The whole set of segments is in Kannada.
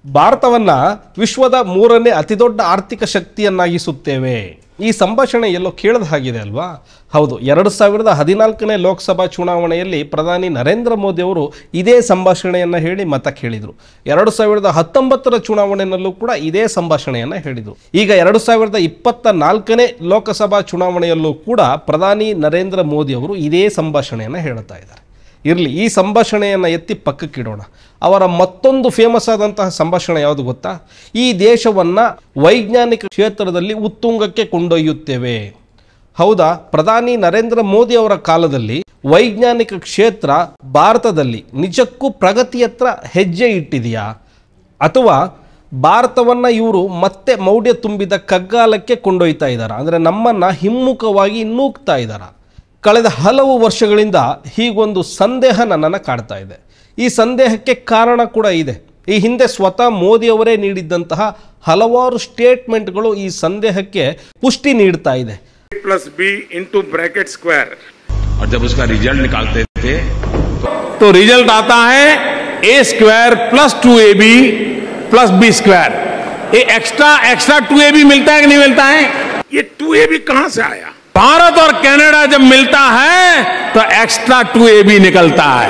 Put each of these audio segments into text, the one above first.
ಭಾರತವನ್ನ ವಿಶ್ವದ 3ನೇ ಅತಿದೊಡ್ಡ ಆರ್ಥಿಕ ಶಕ್ತಿಯನ್ನಾಗಿಸುತ್ತೇವೆ. ಈ ಸಂಭಾಷಣೆ ಎಲ್ಲೋ ಕೇಳದ ಹಾಗಿದೆ ಅಲ್ವಾ? ಹೌದು, 2014ನೇ ಲೋಕಸಭಾ ಚುನಾವಣೆಯಲ್ಲಿ ಪ್ರಧಾನಿ ನರೇಂದ್ರ ಮೋದಿ ಅವರು ಇದೇ ಸಂಭಾಷಣೆಯನ್ನು ಹೇಳಿ ಮತ ಕೇಳಿದರು. 2019ರ ಚುನಾವಣೆಯಲ್ಲೂ ಕೂಡ ಇದೇ ಸಂಭಾಷಣೆಯನ್ನು ಹೇಳಿದರು. ಈಗ 2024ನೇ ಲೋಕಸಭಾ ಚುನಾವಣೆಯಲ್ಲೂ ಕೂಡ ಪ್ರಧಾನಿ ನರೇಂದ್ರ ಮೋದಿ ಅವರು ಇದೇ ಸಂಭಾಷಣೆಯನ್ನು ಹೇಳ್ತಾ ಇದ್ದಾರೆ. ಇರಲಿ, ಈ ಸಂಭಾಷಣೆಯನ್ನು ಎತ್ತಿ ಪಕ್ಕಕ್ಕಿಡೋಣ. ಅವರ ಮತ್ತೊಂದು ಫೇಮಸ್ ಆದಂತಹ ಸಂಭಾಷಣೆ ಯಾವುದು ಗೊತ್ತಾ? ಈ ದೇಶವನ್ನು ವೈಜ್ಞಾನಿಕ ಕ್ಷೇತ್ರದಲ್ಲಿ ಉತ್ತುಂಗಕ್ಕೆ ಕೊಂಡೊಯ್ಯುತ್ತೇವೆ. ಹೌದಾ, ಪ್ರಧಾನಿ ನರೇಂದ್ರ ಮೋದಿ ಅವರ ಕಾಲದಲ್ಲಿ ವೈಜ್ಞಾನಿಕ ಕ್ಷೇತ್ರ ಭಾರತದಲ್ಲಿ ನಿಜಕ್ಕೂ ಪ್ರಗತಿಯತ್ರ ಹೆಜ್ಜೆ ಇಟ್ಟಿದೆಯಾ, ಅಥವಾ ಭಾರತವನ್ನು ಇವರು ಮತ್ತೆ ಮೌಢ್ಯ ತುಂಬಿದ ಕಗ್ಗಾಲಕ್ಕೆ ಕೊಂಡೊಯ್ತಾ ಇದ್ದಾರಾ? ಅಂದರೆ ನಮ್ಮನ್ನು ಹಿಮ್ಮುಖವಾಗಿ ನೂಗ್ತಾ ಇದ್ದಾರಾ? ಕಳೆದ ಹಲವು ವರ್ಷಗಳಿಂದ ಹೀಗೊಂದು ಸಂದೇಹ ನನ್ನನ್ನು ಕಾಡ್ತಾ ಇದೆ. ಈ ಸಂದೇಹಕ್ಕೆ ಕಾರಣ ಕೂಡ ಇದೆ. ಈ ಹಿಂದೆ ಸ್ವತಃ ಮೋದಿ ಅವರೇ ನೀಡಿದ್ದಂತಹ ಹಲವಾರು ಸ್ಟೇಟ್ಮೆಂಟ್ಗಳು ಈ ಸಂದೇಹಕ್ಕೆ ಪುಷ್ಟಿ ನೀಡ್ತಾ ಇದೆ. +b × ब्रैकेट स्क्वायर, और जब उसका रिजल्ट निकालते थे तो रिजल्ट आता है a² + 2ab + b². ये एक्स्ट्रा 2ab मिलता है कि नहीं मिलता है? ये 2ab कहां से आया? भारत और कनाडा जब मिलता है तो एक्स्ट्रा 2ab निकलता है.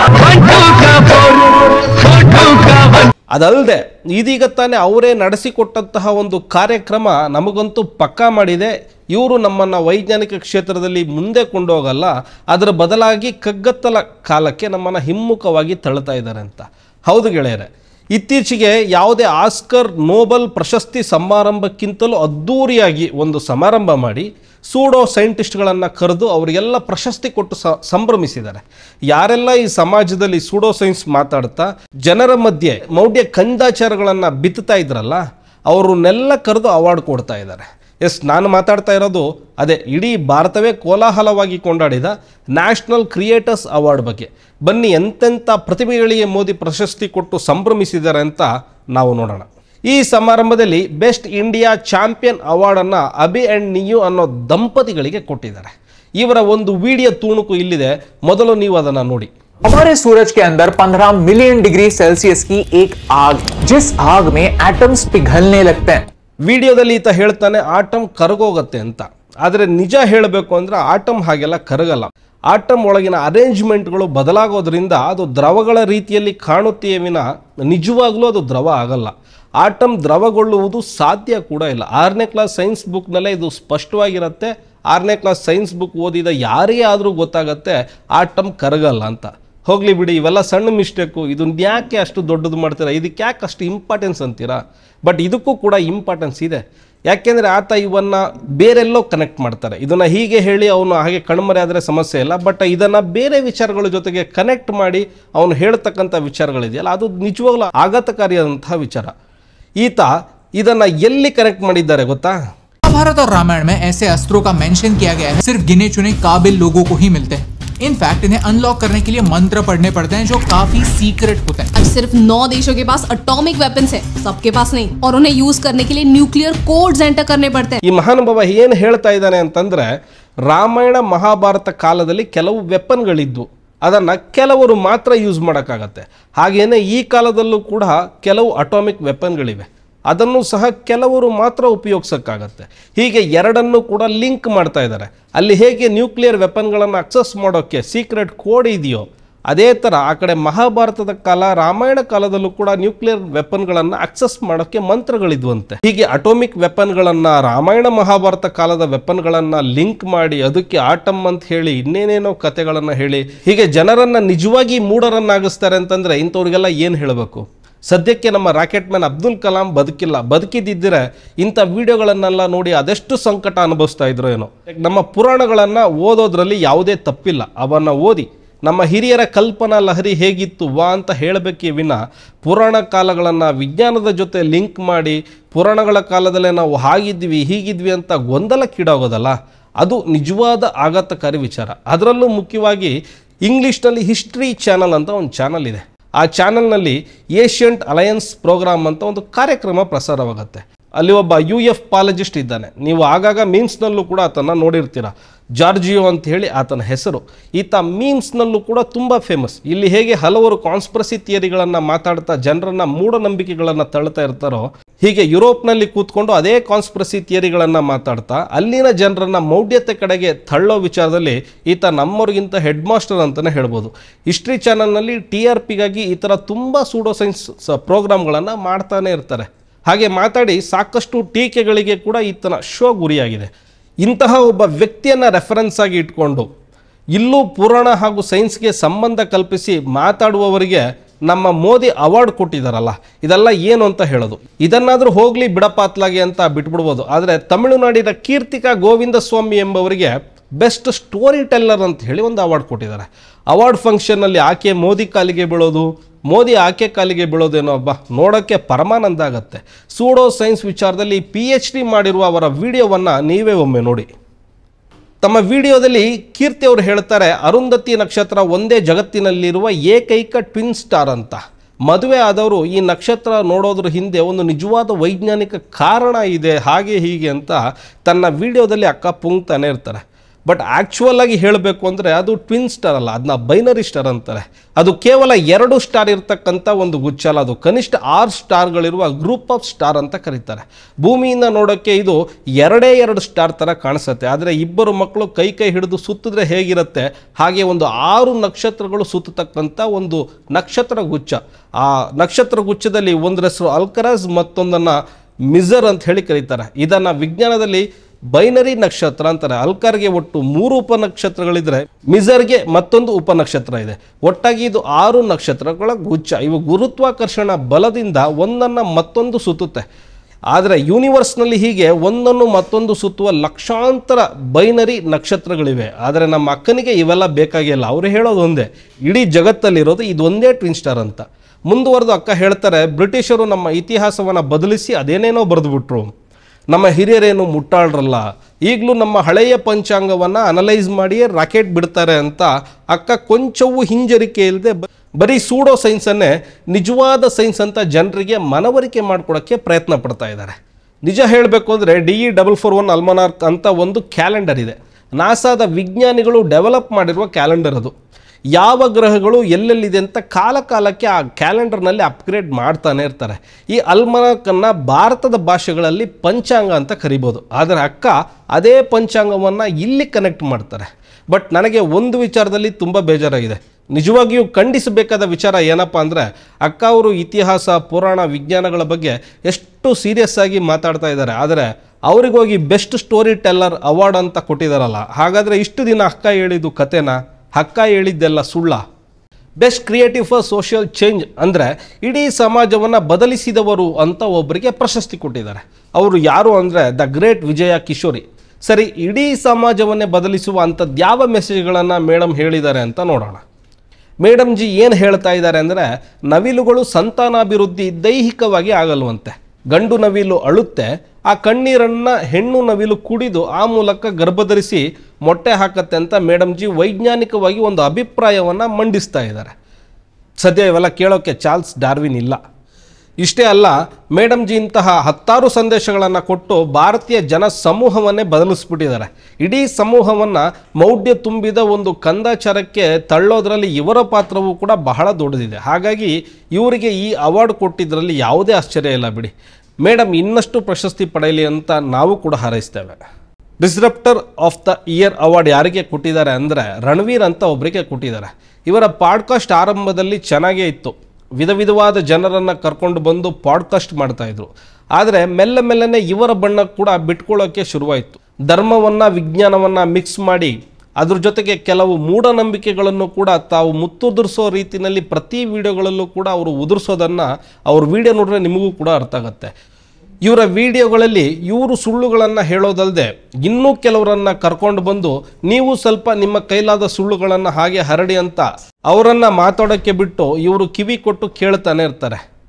ಅದಲ್ಲದೆ ಇದೀಗ ತಾನೇ ಅವರೇ ನಡೆಸಿಕೊಟ್ಟಂತಹ ಒಂದು ಕಾರ್ಯಕ್ರಮ ನಮಗಂತೂ ಪಕ್ಕಾ ಮಾಡಿದೆ. ಇವರು ನಮ್ಮನ್ನು ವೈಜ್ಞಾನಿಕ ಕ್ಷೇತ್ರದಲ್ಲಿ ಮುಂದೆ ಕೊಂಡೋಗಲ್ಲ, ಅದರ ಬದಲಾಗಿ ಕಗ್ಗತ್ತಲ ಕಾಲಕ್ಕೆ ನಮ್ಮನ್ನು ಹಿಮ್ಮುಖವಾಗಿ ತಳ್ಳುತ್ತಾ ಇದ್ದಾರೆ ಅಂತ. ಹೌದು ಗೆಳೆಯರೆ, ಇತ್ತೀಚೆಗೆ ಯಾವುದೇ ಆಸ್ಕರ್ ನೋಬೆಲ್ ಪ್ರಶಸ್ತಿ ಸಮಾರಂಭಕ್ಕಿಂತಲೂ ಅದ್ಧೂರಿಯಾಗಿ ಒಂದು ಸಮಾರಂಭ ಮಾಡಿ ಸೂಡೋ ಸೈಂಟಿಸ್ಟ್ಗಳನ್ನು ಕರೆದು ಅವರಿಗೆಲ್ಲ ಪ್ರಶಸ್ತಿ ಕೊಟ್ಟು ಸಂಭ್ರಮಿಸಿದ್ದಾರೆ. ಯಾರೆಲ್ಲ ಈ ಸಮಾಜದಲ್ಲಿ ಸೂಡೋ ಸೈನ್ಸ್ ಮಾತಾಡ್ತಾ ಜನರ ಮಧ್ಯೆ ಮೌಢ್ಯ ಕಂದಾಚಾರಗಳನ್ನು ಬಿತ್ತುತ್ತಾ ಇದ್ರಲ್ಲ, ಅವ್ರನ್ನೆಲ್ಲ ಕರೆದು ಅವಾರ್ಡ್ ಕೊಡ್ತಾ ಇದ್ದಾರೆ. ಎಸ್, ನಾನು ಮಾತಾಡ್ತಾ ಇರೋದು ಅದೇ ಇಡೀ ಭಾರತವೇ ಕೋಲಾಹಲವಾಗಿ ಕೊಂಡಾಡಿದ ನ್ಯಾಷನಲ್ ಕ್ರಿಯೇಟರ್ಸ್ ಅವಾರ್ಡ್ ಬಗ್ಗೆ. ಬನ್ನಿ, ಎಂತೆಂಥ ಪ್ರತಿಭೆಗಳಿಗೆ ಮೋದಿ ಪ್ರಶಸ್ತಿ ಕೊಟ್ಟು ಸಂಭ್ರಮಿಸಿದ್ದಾರೆ ಅಂತ ನಾವು ನೋಡೋಣ. ಈ ಸಮಾರಂಭದಲ್ಲಿ ಬೆಸ್ಟ್ ಇಂಡಿಯಾ ಚಾಂಪಿಯನ್ ಅವಾರ್ಡನ್ನು ಅಭಿ ಆ್ಯಂಡ್ ನಿಯು ಅನ್ನೋ ದಂಪತಿಗಳಿಗೆ ಕೊಟ್ಟಿದ್ದಾರೆ. ಇವರ ಒಂದು ವಿಡಿಯೋ ತುಣುಕು ಇಲ್ಲಿದೆ, ಮೊದಲು ನೀವು ಅದನ್ನು ನೋಡಿ. हमारे सूरज के अंदर 15 मिलियन डिग्री सेल्सियस की एक आग, जिस आग में एटम्स पिघलने लगते हैं. ವಿಡಿಯೋದಲ್ಲಿ ಈತ ಹೇಳ್ತಾನೆ ಆಟಮ್ ಕರಗೋಗತ್ತೆ ಅಂತ. ಆದರೆ ನಿಜ ಹೇಳಬೇಕು ಅಂದರೆ ಆಟಮ್ ಹಾಗೆಲ್ಲ ಕರಗಲ್ಲ. ಆಟಮ್ ಒಳಗಿನ ಅರೇಂಜ್ಮೆಂಟ್ಗಳು ಬದಲಾಗೋದ್ರಿಂದ ಅದು ದ್ರವಗಳ ರೀತಿಯಲ್ಲಿ ಕಾಣುತ್ತೆಯೇ ವಿನ ನಿಜವಾಗ್ಲೂ ಅದು ದ್ರವ ಆಗಲ್ಲ. ಆಟಮ್ ದ್ರವಗೊಳ್ಳುವುದು ಸಾಧ್ಯ ಕೂಡ ಇಲ್ಲ. 6ನೇ ಕ್ಲಾಸ್ ಸೈನ್ಸ್ ಬುಕ್ನಲ್ಲೇ ಇದು ಸ್ಪಷ್ಟವಾಗಿರುತ್ತೆ. 6ನೇ ಕ್ಲಾಸ್ ಸೈನ್ಸ್ ಬುಕ್ ಓದಿದ ಯಾರಿಗೇ ಆದರೂ ಗೊತ್ತಾಗತ್ತೆ ಆಟಮ್ ಕರಗಲ್ಲ ಅಂತ. ಹೋಗಲಿ ಬಿಡಿ, ಇವೆಲ್ಲ ಸಣ್ಣ ಮಿಸ್ಟೇಕು. ಇದನ್ನ ಯಾಕೆ ಅಷ್ಟು ದೊಡ್ಡದು ಮಾಡ್ತೀರಾ? ಇದಕ್ಕೆ ಯಾಕೆ ಅಷ್ಟು ಇಂಪಾರ್ಟೆನ್ಸ್ ಅಂತೀರಾ? ಬಟ್ ಇದಕ್ಕೂ ಕೂಡ ಇಂಪಾರ್ಟೆನ್ಸ್ ಇದೆ. ಯಾಕೆಂದರೆ ಆತ ಇವನ್ನು ಬೇರೆಲ್ಲೋ ಕನೆಕ್ಟ್ ಮಾಡ್ತಾರೆ. ಇದನ್ನು ಹೀಗೆ ಹೇಳಿ ಅವನು ಹಾಗೆ ಕಣ್ಮರೆ ಆದರೆ ಸಮಸ್ಯೆ ಇಲ್ಲ, ಬಟ್ ಇದನ್ನು ಬೇರೆ ವಿಚಾರಗಳ ಜೊತೆಗೆ ಕನೆಕ್ಟ್ ಮಾಡಿ ಅವನು ಹೇಳ್ತಕ್ಕಂಥ ವಿಚಾರಗಳಿದೆಯಲ್ಲ, ಅದು ನಿಜವಾಗ್ಲೂ ಆಘಾತಕಾರಿಯಾದಂತಹ ವಿಚಾರ. ಈತ ಇದನ್ನು ಎಲ್ಲಿ ಕನೆಕ್ಟ್ ಮಾಡಿದ್ದಾರೆ ಗೊತ್ತಾ? महाभारत और रामायण में ऐसे अस्त्रों का मेंशन किया गया है, सिर्फ गिने चुने काबिल लोगों को ही मिलते हैं. इनफैक्ट इन्हें अनलॉक करने के लिए मंत्र पढ़ने पड़ते हैं जो काफी सीक्रेट होते हैं. सिर्फ 9 देशों के पास एटॉमिक वेपन्स है, सबके पास नहीं, और उन्हें यूज करने के लिए न्यूक्लियर कोड्स एंटर करने पड़ते हैं. ಈ ಮಹಾನುಭಾವ ಏನು ಹೇಳ್ತಾ ಇದ್ದಾನೆ ಅಂತಂದ್ರೆ, ರಾಮಾಯಣ ಮಹಾಭಾರತ ಕಾಲದಲ್ಲಿ ಕೆಲವು ವೆಪನ್ಗಳಿದ್ವು, ಅದನ್ನು ಕೆಲವರು ಮಾತ್ರ ಯೂಸ್ ಮಾಡೋಕ್ಕಾಗತ್ತೆ. ಹಾಗೇನೆ ಈ ಕಾಲದಲ್ಲೂ ಕೂಡ ಕೆಲವು ಅಟಾಮಿಕ್ ವೆಪನ್ಗಳಿವೆ, ಅದನ್ನು ಸಹ ಕೆಲವರು ಮಾತ್ರ ಉಪಯೋಗಿಸೋಕ್ಕಾಗತ್ತೆ. ಹೀಗೆ ಎರಡನ್ನೂ ಕೂಡ ಲಿಂಕ್ ಮಾಡ್ತಾ ಇದ್ದಾರೆ. ಅಲ್ಲಿ ಹೇಗೆ ನ್ಯೂಕ್ಲಿಯರ್ ವೆಪನ್ಗಳನ್ನು ಅಕ್ಸೆಸ್ ಮಾಡೋಕ್ಕೆ ಸೀಕ್ರೆಟ್ ಕೋಡ್ ಇದೆಯೋ, ಅದೇ ಥರ ಆ ಕಡೆ ಮಹಾಭಾರತದ ಕಾಲ ರಾಮಾಯಣ ಕಾಲದಲ್ಲೂ ಕೂಡ ನ್ಯೂಕ್ಲಿಯರ್ ವೆಪನ್ಗಳನ್ನು ಅಕ್ಸೆಸ್ ಮಾಡೋಕ್ಕೆ ಮಂತ್ರಗಳಿದ್ವಂತೆ. ಹೀಗೆ ಅಟೋಮಿಕ್ ವೆಪನ್ಗಳನ್ನು ರಾಮಾಯಣ ಮಹಾಭಾರತ ಕಾಲದ ವೆಪನ್ಗಳನ್ನು ಲಿಂಕ್ ಮಾಡಿ ಅದಕ್ಕೆ ಆಟಮ್ ಅಂತ ಹೇಳಿ ಇನ್ನೇನೇನೋ ಕಥೆಗಳನ್ನು ಹೇಳಿ ಹೀಗೆ ಜನರನ್ನು ನಿಜವಾಗಿ ಮೂಢರನ್ನಾಗಿಸ್ತಾರೆ ಅಂತಂದರೆ ಇಂಥವ್ರಿಗೆಲ್ಲ ಏನು ಹೇಳಬೇಕು? ಸದ್ಯಕ್ಕೆ ನಮ್ಮ ರಾಕೆಟ್ ಮ್ಯಾನ್ ಅಬ್ದುಲ್ ಕಲಾಂ ಬದುಕಿಲ್ಲ. ಬದುಕಿದ್ದಿದ್ದರೆ ಇಂಥ ವಿಡಿಯೋಗಳನ್ನೆಲ್ಲ ನೋಡಿ ಅದೆಷ್ಟು ಸಂಕಟ ಅನುಭವಿಸ್ತಾ ಇದ್ರು ಏನೋ. ನಮ್ಮ ಪುರಾಣಗಳನ್ನು ಓದೋದ್ರಲ್ಲಿ ಯಾವುದೇ ತಪ್ಪಿಲ್ಲ, ಅವನ್ನು ಓದಿ. ನಮ್ಮ ಹಿರಿಯರ ಕಲ್ಪನಾ ಲಹರಿ ಹೇಗಿತ್ತು ವಾ ಅಂತ ಹೇಳಬೇಕೇ ವಿನ ಪುರಾಣ ಕಾಲಗಳನ್ನು ವಿಜ್ಞಾನದ ಜೊತೆ ಲಿಂಕ್ ಮಾಡಿ ಪುರಾಣಗಳ ಕಾಲದಲ್ಲೇ ನಾವು ಹಾಗಿದ್ವಿ ಹೀಗಿದ್ವಿ ಅಂತ ಗೊಂದಲಕ್ಕೀಡಾಗೋದಲ್ಲ, ಅದು ನಿಜವಾದ ಆಘಾತಕಾರಿ ವಿಚಾರ. ಅದರಲ್ಲೂ ಮುಖ್ಯವಾಗಿ ಇಂಗ್ಲೀಷ್ನಲ್ಲಿ ಹಿಸ್ಟ್ರಿ ಚಾನಲ್ ಅಂತ ಒಂದು ಚಾನಲ್ ಇದೆ. ಆ ಚಾನಲ್ನಲ್ಲಿ ಏಷ್ಯಂಟ್ ಅಲಯನ್ಸ್ ಪ್ರೋಗ್ರಾಮ್ ಅಂತ ಒಂದು ಕಾರ್ಯಕ್ರಮ ಪ್ರಸಾರವಾಗುತ್ತೆ. ಅಲ್ಲಿ ಒಬ್ಬ UFologist ಇದ್ದಾನೆ, ನೀವು ಆಗಾಗ ಮೀಮ್ಸ್ನಲ್ಲೂ ಕೂಡ ಆತನ ನೋಡಿರ್ತೀರ, ಜಾರ್ಜಿಯೋ ಅಂತ ಹೇಳಿ ಆತನ ಹೆಸರು. ಈತ ಮೀಮ್ಸ್ನಲ್ಲೂ ಕೂಡ ತುಂಬ ಫೇಮಸ್. ಇಲ್ಲಿ ಹೇಗೆ ಹಲವರು ಕಾನ್ಸ್ಪಿರಸಿ ಥಿಯರಿಗಳನ್ನು ಮಾತಾಡ್ತಾ ಜನರನ್ನ ಮೂಢನಂಬಿಕೆಗಳನ್ನು ತಳ್ತಾ ಇರ್ತಾರೋ, ಹೀಗೆ ಯುರೋಪ್ನಲ್ಲಿ ಕೂತ್ಕೊಂಡು ಅದೇ ಕಾನ್ಸ್ಪಿರಸಿ ಥಿಯರಿಗಳನ್ನು ಮಾತಾಡ್ತಾ ಅಲ್ಲಿನ ಜನರನ್ನ ಮೌಢ್ಯತೆ ಕಡೆಗೆ ತಳ್ಳೋ ವಿಚಾರದಲ್ಲಿ ಈತ ನಮ್ಮವ್ರಿಗಿಂತ ಹೆಡ್ ಮಾಸ್ಟರ್ ಅಂತಲೇ ಹೇಳ್ಬೋದು. ಹಿಸ್ಟ್ರಿ ಚಾನಲ್ನಲ್ಲಿ TRPಗಾಗಿ ಈ ಥರ ತುಂಬ ಸೂಡೋ ಸೈನ್ಸ್ ಪ್ರೋಗ್ರಾಮ್ಗಳನ್ನು ಮಾಡ್ತಾನೆ ಇರ್ತಾರೆ. ಹಾಗೆ ಮಾತಾಡಿ ಸಾಕಷ್ಟು ಟೀಕೆಗಳಿಗೆ ಕೂಡ ಈತನ ಶೋ ಗುರಿಯಾಗಿದೆ. ಇಂತಹ ಒಬ್ಬ ವ್ಯಕ್ತಿಯನ್ನು ರೆಫರೆನ್ಸ್ ಆಗಿ ಇಟ್ಕೊಂಡು ಇಲ್ಲೂ ಪುರಾಣ ಹಾಗೂ ಸೈನ್ಸ್ಗೆ ಸಂಬಂಧ ಕಲ್ಪಿಸಿ ಮಾತಾಡುವವರಿಗೆ ನಮ್ಮ ಮೋದಿ ಅವಾರ್ಡ್ ಕೊಟ್ಟಿದ್ದಾರಲ್ಲ, ಇದೆಲ್ಲ ಏನು ಅಂತ ಹೇಳೋದು. ಇದನ್ನಾದರೂ ಹೋಗಲಿ ಬಿಡಪಾತ್ಲಾಗಿ ಅಂತ ಬಿಟ್ಬಿಡ್ಬೋದು. ಆದರೆ ತಮಿಳುನಾಡಿನ ಕೀರ್ತಿಕಾ ಗೋವಿಂದ ಸ್ವಾಮಿ ಎಂಬವರಿಗೆ ಬೆಸ್ಟ್ ಸ್ಟೋರಿ ಟೆಲ್ಲರ್ ಅಂತ ಹೇಳಿ ಒಂದು ಅವಾರ್ಡ್ ಕೊಟ್ಟಿದ್ದಾರೆ. ಅವಾರ್ಡ್ ಫಂಕ್ಷನ್ನಲ್ಲಿ ಆಕೆ ಮೋದಿ ಕಾಲಿಗೆ ಬೀಳೋದು, ಮೋದಿ ಆಕೆ ಕಾಲಿಗೆ ಬೀಳೋದೇನೋ ಹಬ್ಬ ನೋಡೋಕ್ಕೆ ಪರಮಾನಂದ ಆಗುತ್ತೆ. ಸೂಡೋ ಸೈನ್ಸ್ ವಿಚಾರದಲ್ಲಿ PhD ಮಾಡಿರುವ ಅವರ ವಿಡಿಯೋವನ್ನು ನೀವೇ ಒಮ್ಮೆ ನೋಡಿ. ತಮ್ಮ ವಿಡಿಯೋದಲ್ಲಿ ಕೀರ್ತಿ ಅವರು ಹೇಳ್ತಾರೆ, ಅರುಂಧತಿ ನಕ್ಷತ್ರ ಒಂದೇ ಜಗತ್ತಿನಲ್ಲಿರುವ ಏಕೈಕ ಟ್ವಿನ್ ಸ್ಟಾರ್ ಅಂತ. ಮದುವೆ ಆದವರು ಈ ನಕ್ಷತ್ರ ನೋಡೋದ್ರ ಹಿಂದೆ ಒಂದು ನಿಜವಾದ ವೈಜ್ಞಾನಿಕ ಕಾರಣ ಇದೆ, ಹಾಗೆ ಹೀಗೆ ಅಂತ ತನ್ನ ವಿಡಿಯೋದಲ್ಲಿ ಅಕ್ಕ ಪುಂಗ್ತಾನೆ ಇರ್ತಾರೆ. ಬಟ್ ಆ್ಯಕ್ಚುಯಲ್ ಆಗಿ ಹೇಳಬೇಕು ಅಂದರೆ ಅದು ಟ್ವಿನ್ ಸ್ಟಾರ್ ಅಲ್ಲ, ಅದನ್ನ ಬೈನರಿ ಸ್ಟಾರ್ ಅಂತಾರೆ. ಅದು ಕೇವಲ 2 ಸ್ಟಾರ್ ಇರ್ತಕ್ಕಂಥ ಒಂದು ಗುಚ್ಛ ಅಲ್ಲ, ಅದು ಕನಿಷ್ಠ 6 ಸ್ಟಾರ್ಗಳಿರುವ ಗ್ರೂಪ್ ಆಫ್ ಸ್ಟಾರ್ ಅಂತ ಕರೀತಾರೆ. ಭೂಮಿಯಿಂದ ನೋಡೋಕ್ಕೆ ಇದು 2 ಸ್ಟಾರ್ ಥರ ಕಾಣಿಸುತ್ತೆ. ಆದರೆ ಇಬ್ಬರು ಮಕ್ಕಳು ಕೈ ಹಿಡಿದು ಸುತ್ತಿದ್ರೆ ಹೇಗಿರುತ್ತೆ ಹಾಗೆ ಒಂದು 6 ನಕ್ಷತ್ರಗಳು ಸುತ್ತತಕ್ಕಂಥ ಒಂದು ನಕ್ಷತ್ರ ಗುಚ್ಛ. ಆ ನಕ್ಷತ್ರ ಗುಚ್ಛದಲ್ಲಿ ಒಂದರ ಹೆಸರು ಅಲ್ಕರಾಜ್, ಮತ್ತೊಂದನ್ನು ಮಿಜರ್ ಅಂತ ಹೇಳಿ ಕರೀತಾರೆ. ಇದನ್ನು ವಿಜ್ಞಾನದಲ್ಲಿ ಬೈನರಿ ನಕ್ಷತ್ರ ಅಂತಾರೆ. ಅಲ್ಕಾರ್ಗೆ ಒಟ್ಟು 3 ಉಪನಕ್ಷತ್ರಗಳಿದ್ರೆ ಮಿಜರ್ಗೆ ಮತ್ತೊಂದು ಉಪನಕ್ಷತ್ರ ಇದೆ. ಒಟ್ಟಾಗಿ ಇದು 6 ನಕ್ಷತ್ರಗಳ ಗುಚ್ಛ. ಇವು ಗುರುತ್ವಾಕರ್ಷಣ ಬಲದಿಂದ ಒಂದನ್ನು ಮತ್ತೊಂದು ಸುತ್ತುತ್ತೆ. ಆದರೆ ಯೂನಿವರ್ಸ್ನಲ್ಲಿ ಹೀಗೆ ಒಂದನ್ನು ಮತ್ತೊಂದು ಸುತ್ತುವ ಲಕ್ಷಾಂತರ ಬೈನರಿ ನಕ್ಷತ್ರಗಳಿವೆ. ಆದರೆ ನಮ್ಮ ಅಕ್ಕನಿಗೆ ಇವೆಲ್ಲ ಬೇಕಾಗಿಲ್ಲ. ಅವರು ಹೇಳೋದು ಒಂದೇ, ಇಡೀ ಜಗತ್ತಲ್ಲಿರೋದು ಇದೊಂದೇ ಟ್ವಿನ್ ಸ್ಟಾರ್ ಅಂತ. ಮುಂದುವರೆದು ಅಕ್ಕ ಹೇಳ್ತಾರೆ, ಬ್ರಿಟಿಷರು ನಮ್ಮ ಇತಿಹಾಸವನ್ನು ಬದಲಿಸಿ ಅದೇನೇನೋ ಬರೆದುಬಿಟ್ರು, ನಮ್ಮ ಹಿರಿಯರೇನು ಮುಟ್ಟಾಳ್ರಲ್ಲ, ಈಗಲೂ ನಮ್ಮ ಹಳೆಯ ಪಂಚಾಂಗವನ್ನು ಅನಲೈಸ್ ಮಾಡಿಯೇ ರಾಕೆಟ್ ಬಿಡ್ತಾರೆ ಅಂತ ಅಕ್ಕ ಕೊಂಚವೂ ಹಿಂಜರಿಕೆ ಇಲ್ಲದೆ ಬರೀ ಸೂಡೋ ಸೈನ್ಸನ್ನೇ ನಿಜವಾದ ಸೈನ್ಸ್ ಅಂತ ಜನರಿಗೆ ಮನವರಿಕೆ ಮಾಡಿಕೊಡೋಕ್ಕೆ ಪ್ರಯತ್ನ ಪಡ್ತಾ ಇದ್ದಾರೆ. ನಿಜ ಹೇಳಬೇಕು ಅಂದರೆ DE441 ಅಲ್ಮನಾರ್ಕ್ ಅಂತ ಒಂದು ಕ್ಯಾಲೆಂಡರ್ ಇದೆ. ನಾಸಾದ ವಿಜ್ಞಾನಿಗಳು ಡೆವಲಪ್ ಮಾಡಿರುವ ಕ್ಯಾಲೆಂಡರ್ ಅದು. ಯಾವ ಗ್ರಹಗಳು ಎಲ್ಲೆಲ್ಲಿದೆ ಅಂತ ಕಾಲಕ್ಕೆ ಆ ಕ್ಯಾಲೆಂಡರ್ನಲ್ಲಿ ಅಪ್ಗ್ರೇಡ್ ಮಾಡ್ತಾನೆ ಇರ್ತಾರೆ. ಈ ಅಲ್ಮನಾಕನ್ನು ಭಾರತದ ಭಾಷೆಗಳಲ್ಲಿ ಪಂಚಾಂಗ ಅಂತ ಕರಿಬೋದು. ಆದರೆ ಅಕ್ಕ ಅದೇ ಪಂಚಾಂಗವನ್ನು ಇಲ್ಲಿ ಕನೆಕ್ಟ್ ಮಾಡ್ತಾರೆ. ಬಟ್ ನನಗೆ ಒಂದು ವಿಚಾರದಲ್ಲಿ ತುಂಬ ಬೇಜಾರಾಗಿದೆ. ನಿಜವಾಗಿಯೂ ಖಂಡಿಸಬೇಕಾದ ವಿಚಾರ ಏನಪ್ಪ ಅಂದರೆ, ಅಕ್ಕ ಅವರು ಇತಿಹಾಸ, ಪುರಾಣ, ವಿಜ್ಞಾನಗಳ ಬಗ್ಗೆ ಎಷ್ಟು ಸೀರಿಯಸ್ ಆಗಿ ಮಾತಾಡ್ತಾ ಇದ್ದಾರೆ. ಆದರೆ ಅವರಿಗೋಗಿ ಬೆಸ್ಟ್ ಸ್ಟೋರಿ ಟೆಲ್ಲರ್ ಅವಾರ್ಡ್ ಅಂತ ಕೊಟ್ಟಿದ್ದಾರಲ್ಲ, ಹಾಗಾದರೆ ಇಷ್ಟು ದಿನ ಅಕ್ಕ ಹೇಳಿದ್ದು ಕತೆನಾ? ಅಕ್ಕ ಹೇಳಿದ್ದೆಲ್ಲ ಸುಳ್ಳ? Best creative for social change ಅಂದರೆ ಇಡೀ ಸಮಾಜವನ್ನು ಬದಲಿಸಿದವರು ಅಂತ ಒಬ್ಬರಿಗೆ ಪ್ರಶಸ್ತಿ ಕೊಟ್ಟಿದ್ದಾರೆ. ಅವರು ಯಾರು ಅಂದರೆ ದ ಗ್ರೇಟ್ ವಿಜಯ ಕಿಶೋರಿ. ಸರಿ, ಇಡೀ ಸಮಾಜವನ್ನೇ ಬದಲಿಸುವ ಅಂಥದ್ದು ಯಾವ ಮೆಸೇಜ್ಗಳನ್ನು ಮೇಡಮ್ ಹೇಳಿದ್ದಾರೆ ಅಂತ ನೋಡೋಣ. ಮೇಡಮ್ ಜಿ ಏನು ಹೇಳ್ತಾ ಇದ್ದಾರೆ ಅಂದರೆ, ನವಿಲುಗಳು ಸಂತಾನಾಭಿವೃದ್ಧಿ ದೈಹಿಕವಾಗಿ ಆಗಲ್ವಂತೆ. ಗಂಡು ನವಿಲು ಅಳುತ್ತೆ, ಆ ಕಣ್ಣೀರನ್ನು ಹೆಣ್ಣು ನವಿಲು ಕುಡಿದು ಆ ಮೂಲಕ ಗರ್ಭಧರಿಸಿ ಮೊಟ್ಟೆ ಹಾಕತ್ತೆ ಅಂತ ಮೇಡಮ್ ಜಿ ವೈಜ್ಞಾನಿಕವಾಗಿ ಒಂದು ಅಭಿಪ್ರಾಯವನ್ನು ಮಂಡಿಸ್ತಾ ಇದ್ದಾರೆ. ಸದ್ಯ ಇವೆಲ್ಲ ಕೇಳೋಕ್ಕೆ ಚಾರ್ಲ್ಸ್ ಡಾರ್ವಿನ್ ಇಲ್ಲ. ಇಷ್ಟೇ ಅಲ್ಲ, ಮೇಡಮ್ ಜಿ ಇಂತಹ 10 ಸಂದೇಶಗಳನ್ನು ಕೊಟ್ಟು ಭಾರತೀಯ ಜನ ಸಮೂಹವನ್ನೇ ಬದಲಿಸ್ಬಿಟ್ಟಿದ್ದಾರೆ. ಇಡೀ ಸಮೂಹವನ್ನು ಮೌಢ್ಯ ತುಂಬಿದ ಒಂದು ಕಂದಾಚಾರಕ್ಕೆ ತಳ್ಳೋದ್ರಲ್ಲಿ ಇವರ ಪಾತ್ರವೂ ಕೂಡ ಬಹಳ ದೊಡ್ಡದಿದೆ. ಹಾಗಾಗಿ ಇವರಿಗೆ ಈ ಅವಾರ್ಡ್ ಕೊಟ್ಟಿದ್ದರಲ್ಲಿ ಯಾವುದೇ ಆಶ್ಚರ್ಯ ಇಲ್ಲ ಬಿಡಿ. ಮೇಡಮ್ ಇನ್ನಷ್ಟು ಪ್ರಶಸ್ತಿ ಪಡೆಯಲಿ ಅಂತ ನಾವು ಕೂಡ ಹಾರೈಸ್ತೇವೆ. Disruptor of the year award ಯಾರಿಗೆ ಕೊಟ್ಟಿದ್ದಾರೆ ಅಂದರೆ ರಣವೀರ್ ಅಂತ ಒಬ್ಬರಿಗೆ ಕೊಟ್ಟಿದ್ದಾರೆ. ಇವರ ಪಾಡ್ಕಾಸ್ಟ್ ಆರಂಭದಲ್ಲಿ ಚೆನ್ನಾಗೇ ಇತ್ತು. ವಿಧವಾದ ಜನರನ್ನು ಕರ್ಕೊಂಡು ಬಂದು ಪಾಡ್ಕಾಸ್ಟ್ ಮಾಡ್ತಾಯಿದ್ರು. ಆದರೆ ಮೆಲ್ಲನೆ ಇವರ ಬಣ್ಣ ಕೂಡ ಬಿಟ್ಕೊಳ್ಳೋಕ್ಕೆ ಶುರುವಾಯಿತು. ಧರ್ಮವನ್ನು ವಿಜ್ಞಾನವನ್ನು ಮಿಕ್ಸ್ ಮಾಡಿ ಅದ್ರ ಜೊತೆಗೆ ಕೆಲವು ಮೂಢನಂಬಿಕೆಗಳನ್ನು ಕೂಡ ತಾವು ಮುತ್ತುದುರಿಸೋ ರೀತಿಯಲ್ಲಿ ಪ್ರತಿ ವಿಡಿಯೋಗಳಲ್ಲೂ ಕೂಡ ಅವರು ಉದುರಿಸೋದನ್ನು ಅವ್ರ ವಿಡಿಯೋ ನೋಡಿದ್ರೆ ನಿಮಗೂ ಕೂಡ ಅರ್ಥ ಆಗುತ್ತೆ. ಇವರ ವಿಡಿಯೋಗಳಲ್ಲಿ ಇವರು ಸುಳ್ಳುಗಳನ್ನು ಹೇಳೋದಲ್ಲದೆ ಇನ್ನೂ ಕೆಲವರನ್ನು ಕರ್ಕೊಂಡು ಬಂದು ನೀವು ಸ್ವಲ್ಪ ನಿಮ್ಮ ಕೈಲಾದ ಸುಳ್ಳುಗಳನ್ನು ಹಾಗೆ ಹರಡಿ ಅಂತ ಅವರನ್ನು ಮಾತಾಡೋಕ್ಕೆ ಬಿಟ್ಟು ಇವರು ಕಿವಿ ಕೊಟ್ಟು ಕೇಳ್ತಾನೆ ಇರ್ತಾರೆ.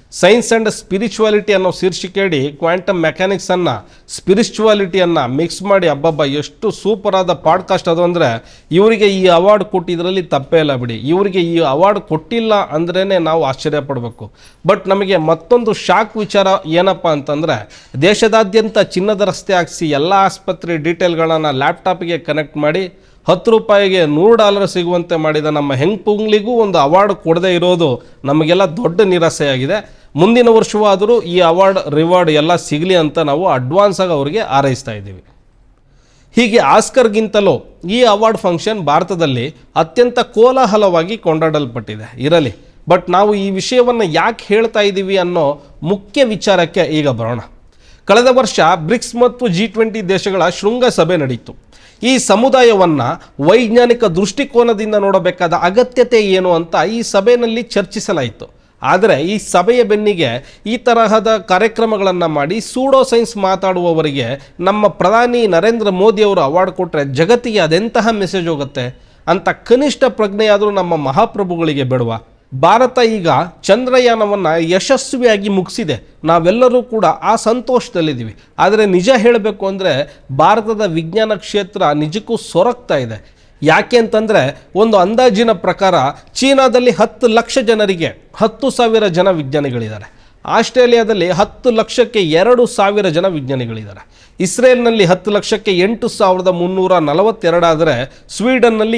ಸೈನ್ಸ್ ಆ್ಯಂಡ್ ಸ್ಪಿರಿಚುವಾಲಿಟಿ ಅನ್ನೋ ಶೀರ್ಷಿಕೆಯಡಿ ಕ್ವಾಂಟಮ್ ಮೆಕ್ಯಾನಿಕ್ಸನ್ನು ಸ್ಪಿರಿಚುವಾಲಿಟಿಯನ್ನು ಮಿಕ್ಸ್ ಮಾಡಿ ಅಬ್ಬಬ್ಬ ಎಷ್ಟು ಸೂಪರ್ ಆದ ಪಾಡ್ಕಾಸ್ಟ್ ಅದು ಅಂದರೆ ಇವರಿಗೆ ಈ ಅವಾರ್ಡ್ ಕೊಟ್ಟಿದ್ರಲ್ಲಿ ತಪ್ಪೇ ಇಲ್ಲ ಬಿಡಿ. ಇವರಿಗೆ ಈ ಅವಾರ್ಡ್ ಕೊಟ್ಟಿಲ್ಲ ಅಂದ್ರೇ ನಾವು ಆಶ್ಚರ್ಯ ಪಡಬೇಕು. ಬಟ್ ನಮಗೆ ಮತ್ತೊಂದು ಶಾಕ್ ವಿಚಾರ ಏನಪ್ಪ ಅಂತಂದರೆ, ದೇಶದಾದ್ಯಂತ ಚಿನ್ನದ ರಸ್ತೆ ಹಾಕಿಸಿ ಎಲ್ಲ ಆಸ್ಪತ್ರೆ ಡೀಟೇಲ್ಗಳನ್ನು ಲ್ಯಾಪ್ಟಾಪ್ಗೆ ಕನೆಕ್ಟ್ ಮಾಡಿ $10 $100 ಸಿಗುವಂತೆ ಮಾಡಿದ ನಮ್ಮ ಹೆಂಗ್ಪುಂಗ್ಲಿಗೂ ಒಂದು ಅವಾರ್ಡ್ ಕೊಡದೇ ಇರೋದು ನಮಗೆಲ್ಲ ದೊಡ್ಡ ನಿರಾಸೆಯಾಗಿದೆ. ಮುಂದಿನ ವರ್ಷವಾದರೂ ಈ ಅವಾರ್ಡ್ ರಿವಾರ್ಡ್ ಎಲ್ಲ ಸಿಗಲಿ ಅಂತ ನಾವು ಅಡ್ವಾನ್ಸ್ ಆಗಿ ಅವರಿಗೆ ಹಾರೈಸ್ತಾ ಇದ್ದೀವಿ. ಹೀಗೆ ಆಸ್ಕರ್ಗಿಂತಲೂ ಈ ಅವಾರ್ಡ್ ಫಂಕ್ಷನ್ ಭಾರತದಲ್ಲಿ ಅತ್ಯಂತ ಕೋಲಾಹಲವಾಗಿ ಕೊಂಡಾಡಲ್ಪಟ್ಟಿದೆ. ಇರಲಿ, ಬಟ್ ನಾವು ಈ ವಿಷಯವನ್ನು ಯಾಕೆ ಹೇಳ್ತಾ ಇದ್ದೀವಿ ಅನ್ನೋ ಮುಖ್ಯ ವಿಚಾರಕ್ಕೆ ಈಗ ಬರೋಣ. ಕಳೆದ ವರ್ಷ ಬ್ರಿಕ್ಸ್ ಮತ್ತು G20 ದೇಶಗಳ ಶೃಂಗಸಭೆ ನಡೆಯಿತು. ಈ ಸಮುದಾಯವನ್ನು ವೈಜ್ಞಾನಿಕ ದೃಷ್ಟಿಕೋನದಿಂದ ನೋಡಬೇಕಾದ ಅಗತ್ಯತೆ ಏನು ಅಂತ ಈ ಸಭೆಯಲ್ಲಿ ಚರ್ಚಿಸಲಾಯಿತು. ಆದರೆ ಈ ಸಭೆಯ ಬೆನ್ನಿಗೆ ಈ ತರಹದ ಕಾರ್ಯಕ್ರಮಗಳನ್ನು ಮಾಡಿ ಸೂಡೋ ಸೈನ್ಸ್ ಮಾತಾಡುವವರಿಗೆ ನಮ್ಮ ಪ್ರಧಾನಿ ನರೇಂದ್ರ ಮೋದಿ ಅವರು ಅವಾರ್ಡ್ ಕೊಟ್ಟರೆ ಜಗತ್ತಿಗೆ ಅದೆಂತಹ ಮೆಸೇಜ್ ಹೋಗುತ್ತೆ ಅಂತ ಕನಿಷ್ಠ ಪ್ರಜ್ಞೆಯಾದರೂ ನಮ್ಮ ಮಹಾಪ್ರಭುಗಳಿಗೆ ಬೇಡವಾ? ಭಾರತ ಈಗ ಚಂದ್ರಯಾನವನ್ನು ಯಶಸ್ವಿಯಾಗಿ ಮುಗಿಸಿದೆ. ನಾವೆಲ್ಲರೂ ಕೂಡ ಆ ಸಂತೋಷದಲ್ಲಿದ್ದೀವಿ. ಆದರೆ ನಿಜ ಹೇಳಬೇಕು ಅಂದರೆ ಭಾರತದ ವಿಜ್ಞಾನ ಕ್ಷೇತ್ರ ನಿಜಕ್ಕೂ ಸೊರಗ್ತಾ ಇದೆ. ಯಾಕೆ ಅಂತಂದರೆ, ಒಂದು ಅಂದಾಜಿನ ಪ್ರಕಾರ ಚೀನಾದಲ್ಲಿ 10 ಲಕ್ಷ ಜನರಿಗೆ 10,000 ಜನ ವಿಜ್ಞಾನಿಗಳಿದ್ದಾರೆ. ಆಸ್ಟ್ರೇಲಿಯಾದಲ್ಲಿ 10 ಲಕ್ಷಕ್ಕೆ 2,000 ಜನ ವಿಜ್ಞಾನಿಗಳಿದ್ದಾರೆ. ಇಸ್ರೇಲ್ನಲ್ಲಿ 10 ಲಕ್ಷಕ್ಕೆ 8,342 ಆದರೆ ಸ್ವೀಡನ್ನಲ್ಲಿ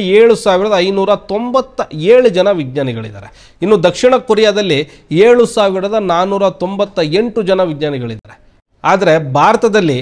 7,597 ಜನ ವಿಜ್ಞಾನಿಗಳಿದ್ದಾರೆ. ಇನ್ನು ದಕ್ಷಿಣ ಕೊರಿಯಾದಲ್ಲಿ 7,498 ಜನ ವಿಜ್ಞಾನಿಗಳಿದ್ದಾರೆ. ಆದರೆ ಭಾರತದಲ್ಲಿ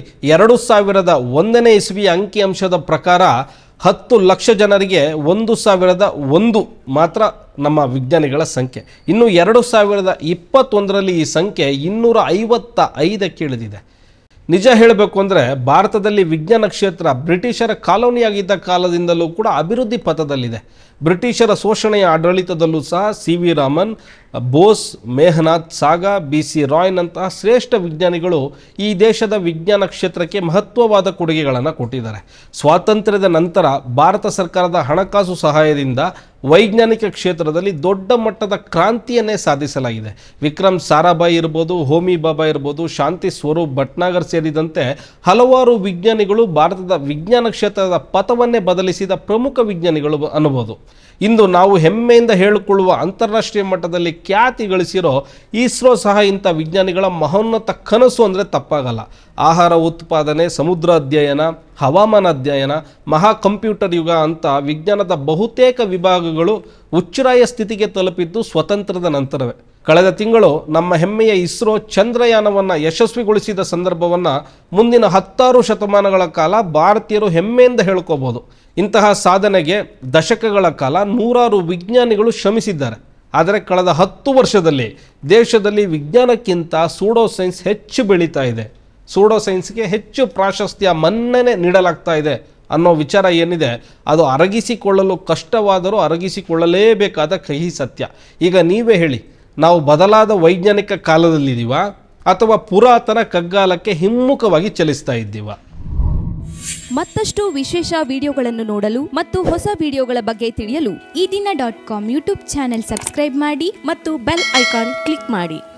2001ನೇ ಇಸ್ವಿಯ ಅಂಕಿಅಂಶದ ಪ್ರಕಾರ 10 ಲಕ್ಷ ಜನರಿಗೆ 1,001 ಮಾತ್ರ ನಮ್ಮ ವಿಜ್ಞಾನಿಗಳ ಸಂಖ್ಯೆ. ಇನ್ನು 2021ರಲ್ಲಿ ಈ ಸಂಖ್ಯೆ 255ಕ್ಕೆ ಇಳಿದಿದೆ. ನಿಜ ಹೇಳಬೇಕು ಅಂದರೆ ಭಾರತದಲ್ಲಿ ವಿಜ್ಞಾನ ಕ್ಷೇತ್ರ ಬ್ರಿಟಿಷರ ಕಾಲೋನಿಯಾಗಿದ್ದ ಕಾಲದಿಂದಲೂ ಕೂಡ ಅಭಿವೃದ್ಧಿ ಪಥದಲ್ಲಿದೆ. ಬ್ರಿಟಿಷರ ಶೋಷಣೆಯ ಆಡಳಿತದಲ್ಲೂ ಸಹ CV ರಾಮನ್, ಬೋಸ್, ಮೇಘನಾಥ್ ಸಾಗಾ, BC ರಾಯ್ನಂತಹ ಶ್ರೇಷ್ಠ ವಿಜ್ಞಾನಿಗಳು ಈ ದೇಶದ ವಿಜ್ಞಾನ ಕ್ಷೇತ್ರಕ್ಕೆ ಮಹತ್ವವಾದ ಕೊಡುಗೆಗಳನ್ನು ಕೊಟ್ಟಿದ್ದಾರೆ. ಸ್ವಾತಂತ್ರ್ಯದ ನಂತರ ಭಾರತ ಸರ್ಕಾರದ ಹಣಕಾಸು ಸಹಾಯದಿಂದ ವೈಜ್ಞಾನಿಕ ಕ್ಷೇತ್ರದಲ್ಲಿ ದೊಡ್ಡ ಮಟ್ಟದ ಕ್ರಾಂತಿಯನ್ನೇ ಸಾಧಿಸಲಾಗಿದೆ. ವಿಕ್ರಮ್ ಸಾರಾಭಾಯಿ ಇರ್ಬೋದು, ಹೋಮಿ ಬಾಬಾ ಇರ್ಬೋದು, ಶಾಂತಿ ಸ್ವರೂಪ್ ಭಟ್ನಾಗರ್ ಸೇರಿದಂತೆ ಹಲವಾರು ವಿಜ್ಞಾನಿಗಳು ಭಾರತದ ವಿಜ್ಞಾನ ಕ್ಷೇತ್ರದ ಪಥವನ್ನೇ ಬದಲಿಸಿದ ಪ್ರಮುಖ ವಿಜ್ಞಾನಿಗಳು ಅನ್ನಬಹುದು. ಇಂದು ನಾವು ಹೆಮ್ಮೆಯಿಂದ ಹೇಳಿಕೊಳ್ಳುವ ಅಂತಾರಾಷ್ಟ್ರೀಯ ಮಟ್ಟದಲ್ಲಿ ಖ್ಯಾತಿ ಗಳಿಸಿರೋ ಇಸ್ರೋ ಸಹ ಇಂಥ ವಿಜ್ಞಾನಿಗಳ ಮಹೋನ್ನತ ಕನಸು ಅಂದರೆ ತಪ್ಪಾಗಲ್ಲ. ಆಹಾರ ಉತ್ಪಾದನೆ, ಸಮುದ್ರ ಅಧ್ಯಯನ, ಹವಾಮಾನ ಅಧ್ಯಯನ, ಮಹಾ ಕಂಪ್ಯೂಟರ್ ಯುಗ ಅಂತ ವಿಜ್ಞಾನದ ಬಹುತೇಕ ವಿಭಾಗಗಳು ಉಚ್ಛ್ರಾಯ ಸ್ಥಿತಿಗೆ ತಲುಪಿದ್ದು ಸ್ವತಂತ್ರದ ನಂತರವೇ. ಕಳೆದ ತಿಂಗಳು ನಮ್ಮ ಹೆಮ್ಮೆಯ ಇಸ್ರೋ ಚಂದ್ರಯಾನವನ್ನು ಯಶಸ್ವಿಗೊಳಿಸಿದ ಸಂದರ್ಭವನ್ನು ಮುಂದಿನ 10 ಶತಮಾನಗಳ ಕಾಲ ಭಾರತೀಯರು ಹೆಮ್ಮೆಯಿಂದ ಹೇಳ್ಕೋಬಹುದು. ಇಂತಹ ಸಾಧನೆಗೆ ದಶಕಗಳ ಕಾಲ ನೂರಾರು ವಿಜ್ಞಾನಿಗಳು ಶ್ರಮಿಸಿದ್ದಾರೆ. ಆದರೆ ಕಳೆದ 10 ವರ್ಷದಲ್ಲಿ ದೇಶದಲ್ಲಿ ವಿಜ್ಞಾನಕ್ಕಿಂತ ಸೂಡೋ ಸೈನ್ಸ್ ಹೆಚ್ಚು ಬೆಳೀತಾ ಇದೆ. ಸೂಡೋ ಸೈನ್ಸ್ಗೆ ಹೆಚ್ಚು ಪ್ರಾಶಸ್ತ್ಯ, ಮನ್ನಣೆ ನೀಡಲಾಗ್ತಾ ಇದೆ ಅನ್ನೋ ವಿಚಾರ ಏನಿದೆ ಅದು ಅರಗಿಸಿಕೊಳ್ಳಲು ಕಷ್ಟವಾದರೂ ಅರಗಿಸಿಕೊಳ್ಳಲೇಬೇಕಾದ ಕಹಿ ಸತ್ಯ. ಈಗ ನೀವೇ ಹೇಳಿ, ನಾವು ಬದಲಾದ ವೈಜ್ಞಾನಿಕ ಕಾಲದಲ್ಲಿದ್ದೀವಾ ಅಥವಾ ಪುರಾತನ ಕಗ್ಗಾಲಕ್ಕೆ ಹಿಮ್ಮುಖವಾಗಿ ಚಲಿಸ್ತಾ ಇದ್ದೀವಾ? ಮತ್ತಷ್ಟು ವಿಶೇಷ ವಿಡಿಯೋಗಳನ್ನು ನೋಡಲು ಮತ್ತು ಹೊಸ ವಿಡಿಯೋಗಳ ಬಗ್ಗೆ ತಿಳಿಯಲು eDina.com ಯೂಟ್ಯೂಬ್ ಚಾನೆಲ್ ಸಬ್ಸ್ಕ್ರೈಬ್ ಮಾಡಿ ಮತ್ತು ಬೆಲ್ ಐಕಾನ್ ಕ್ಲಿಕ್ ಮಾಡಿ.